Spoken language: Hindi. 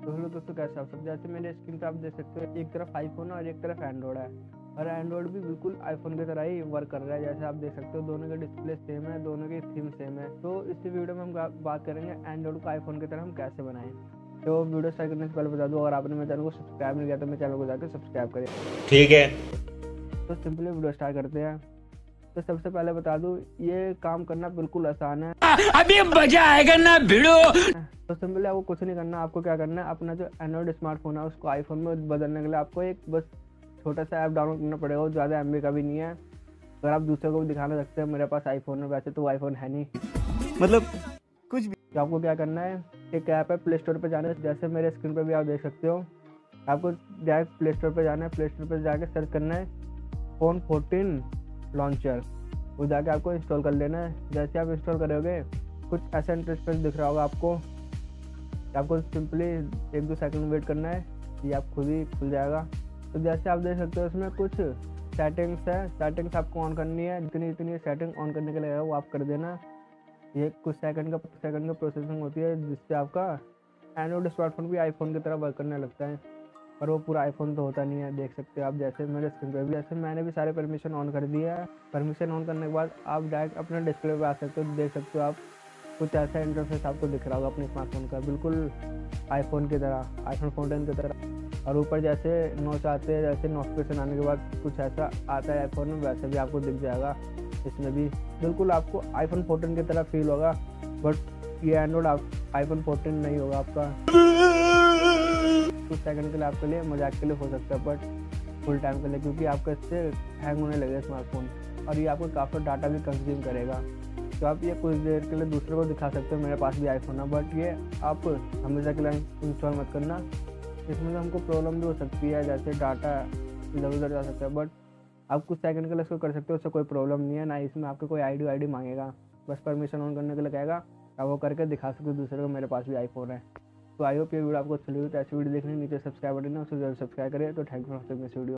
तो हेलो दोस्तों, कैसे आप सब। जैसे मेरे स्क्रीन पे आप देख सकते हो, एक तरफ आईफोन है और एक तरफ एंड्रॉयड है। और एंड्रॉयड भी बिल्कुल आईफोन की तरह ही वर्क कर रहा है। जैसे आप देख सकते हो, दोनों के डिस्प्ले सेम है, दोनों की थीम सेम है। तो इस वीडियो में हम बात करेंगे एंड्रॉयड को आईफोन की तरह हम कैसे बनाएं। तो वीडियो स्टार्ट करने से पहले बता दूं, अगर आपने मेरे चैनल को सब्सक्राइब नहीं किया तो मेरे चैनल को जाकर सब्सक्राइब करें। ठीक है। तो सिंपली वीडियो स्टार्ट करते हैं। तो सबसे पहले बता दूं, ये काम करना बिल्कुल आसान है। अभी मजा आएगा ना भिड़ो। तो सिंपली आपको कुछ नहीं करना। आपको क्या करना है, अपना जो एंड्रॉइड स्मार्टफोन है उसको आईफोन में बदलने के लिए आपको एक बस छोटा सा ऐप डाउनलोड करना पड़ेगा। वो ज़्यादा एमबी का भी नहीं है। अगर आप दूसरे को भी दिखाना सकते हैं मेरे पास आईफोन है, वैसे तो आईफोन है नहीं, मतलब कुछ भी। तो आपको क्या करना है, एक ऐप है, प्ले स्टोर पर जाना है। जैसे मेरे स्क्रीन पर भी आप देख सकते हो, आपको डायरेक्ट प्ले स्टोर पर जाना है। प्ले स्टोर पर जाकर सर्च करना है फोन 14 लॉन्चर। वो जाके आपको इंस्टॉल कर लेना है। जैसे आप इंस्टॉल करोगे कुछ ऐसा इंटरफेस दिख रहा होगा आपको सिंपली 1-2 सेकंड वेट करना है, ये आप खुद ही खुल जाएगा। तो जैसे आप देख सकते हो, इसमें कुछ सेटिंग्स है। सेटिंग्स आपको ऑन करनी है। जितनी सेटिंग ऑन करने के लिए है वो आप कर देना। ये कुछ सेकंड का प्रोसेसिंग होती है, जिससे आपका एंड्रॉइड स्मार्टफोन भी आईफोन की तरह वर्क करने लगता है। पर वो पूरा आईफोन तो होता नहीं है, देख सकते हो आप। जैसे मेरे स्क्रीन पे भी, जैसे मैंने भी सारे परमिशन ऑन कर दिया है। परमिशन ऑन करने के बाद आप डायरेक्ट अपने डिस्प्ले पे आ सकते हो। देख सकते हो आप, कुछ ऐसा इंटरफेस आपको दिख रहा होगा अपने स्मार्टफोन का, बिल्कुल आईफोन की तरह, आईफोन 14 की तरह। और ऊपर जैसे नोच आते हैं, जैसे नोटिफिकेशन आने के बाद कुछ ऐसा आता है आईफोन में, वैसे भी आपको दिख जाएगा। इसमें भी बिल्कुल आपको आईफोन 14 की तरह फील होगा। बट ये एंड्रॉइड आईफोन 14 नहीं होगा आपका। कुछ सेकंड के लिए आपके लिए मजाक के लिए हो सकता है, बट फुल टाइम के लिए, क्योंकि आपका इससे हैंग होने लगेगा स्मार्टफोन। और ये आपको काफ़ी डाटा भी कंज्यूम करेगा। तो आप ये कुछ देर के लिए दूसरे को दिखा सकते हो, मेरे पास भी आईफोन है, बट ये आप हमेशा के लिए इंस्टॉल मत करना। इसमें तो हमको प्रॉब्लम भी हो सकती है, जैसे डाटा इधर उधर जा सकता है। बट आप कुछ सेकंड के लिए इसको कर सकते हो, उससे कोई प्रॉब्लम नहीं है। ना इसमें आपको कोई आईडी मांगेगा, बस परमिशन ऑन करने के लिए कहेगा। आप वो करके दिखा सकते हो दूसरे को, मेरे पास भी आईफोन है। तो आई होप ये वीडियो आपको अच्छी लगी। तो ऐसी वीडियो देखने नीचे सब्सक्राइब बटन है, उसे जरूर सब्सक्राइब करें। तो thank you for watching this video.